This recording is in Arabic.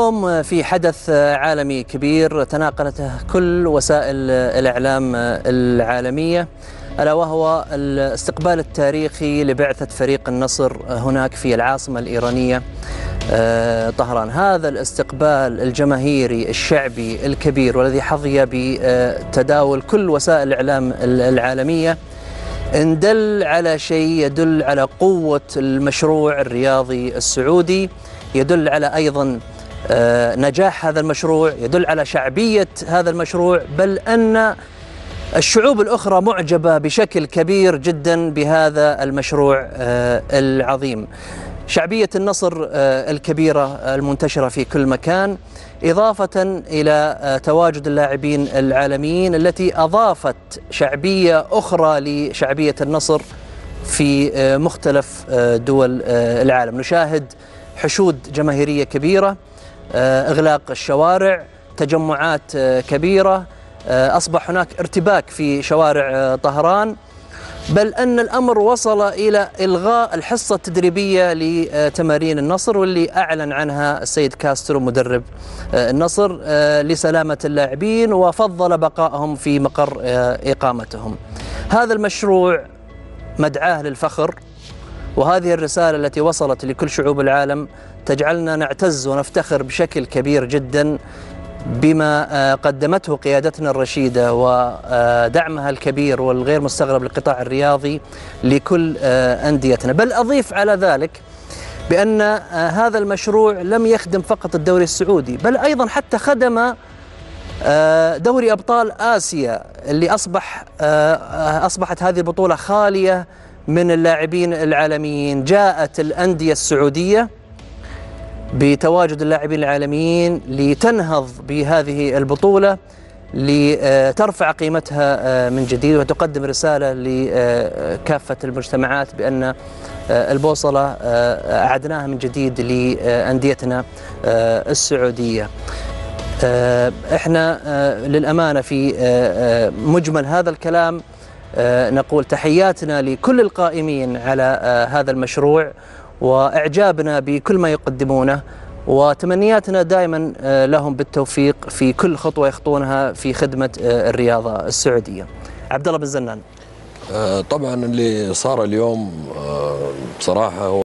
اليوم في حدث عالمي كبير تناقلته كل وسائل الإعلام العالمية، ألا وهو الاستقبال التاريخي لبعثة فريق النصر هناك في العاصمة الإيرانية طهران. هذا الاستقبال الجماهيري الشعبي الكبير والذي حظي بتداول كل وسائل الإعلام العالمية إن دل على شيء يدل على قوة المشروع الرياضي السعودي، يدل على أيضا نجاح هذا المشروع، يدل على شعبية هذا المشروع، بل أن الشعوب الأخرى معجبة بشكل كبير جدا بهذا المشروع العظيم. شعبية النصر الكبيرة المنتشرة في كل مكان، إضافة إلى تواجد اللاعبين العالميين التي أضافت شعبية أخرى لشعبية النصر في مختلف دول العالم. نشاهد حشود جماهيرية كبيرة، إغلاق الشوارع، تجمعات كبيرة، أصبح هناك ارتباك في شوارع طهران، بل أن الأمر وصل إلى إلغاء الحصة التدريبية لتمارين النصر، واللي أعلن عنها السيد كاسترو مدرب النصر لسلامة اللاعبين، وفضل بقائهم في مقر إقامتهم. هذا المشروع مدعاة للفخر، وهذه الرسالة التي وصلت لكل شعوب العالم تجعلنا نعتز ونفتخر بشكل كبير جدا بما قدمته قيادتنا الرشيدة ودعمها الكبير والغير مستغرب للقطاع الرياضي لكل أنديتنا. بل أضيف على ذلك بأن هذا المشروع لم يخدم فقط الدوري السعودي، بل أيضا حتى خدم دوري أبطال آسيا، اللي أصبحت هذه البطولة خالية من اللاعبين العالميين. جاءت الأندية السعودية بتواجد اللاعبين العالميين لتنهض بهذه البطولة، لترفع قيمتها من جديد، وتقدم رسالة لكافة المجتمعات بأن البوصلة أعدناها من جديد لأنديتنا السعودية. احنا للأمانة في مجمل هذا الكلام نقول تحياتنا لكل القائمين على هذا المشروع، وإعجابنا بكل ما يقدمونه، وتمنياتنا دائما لهم بالتوفيق في كل خطوة يخطونها في خدمة الرياضة السعودية. عبد الله بن زنان. طبعا اللي صار اليوم بصراحة